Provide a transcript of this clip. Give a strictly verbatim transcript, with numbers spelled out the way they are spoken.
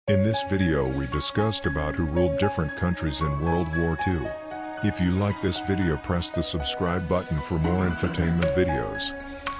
In this video we discussed about who ruled different countries in World War Two. If you like this video, press the subscribe button for more infotainment videos.